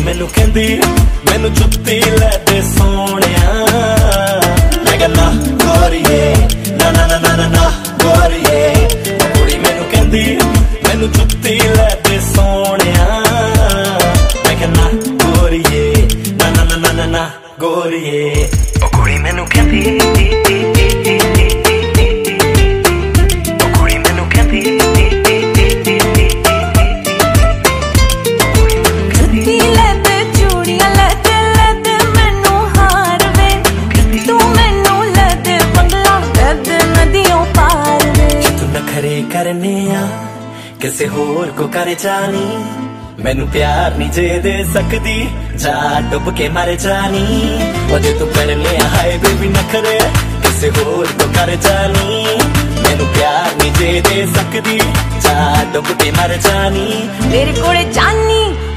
मैनू कहंदी मैनू जुत्ती लै दे सोहणिया। मैं कहना गोरिए ना ना ना ना ना गोरिए, कुड़ी मैनू कहंदी मैनू जुत्ती लै दे सोहणिया। मैं कहना गोरिए ना ना ना ना ना गोरिए, कुड़ी मैनू कहंदी करने किसे होर को कर जानी, मैनू प्यार नहीं जे दे सकदी जा डुब के मर जानी। और जे तू करने हाय बेबी नखरे किसे होर को कर जानी, मैनू प्यार नहीं जे दे सकदी जा डुब के मर जानी। मेरे कोले जानी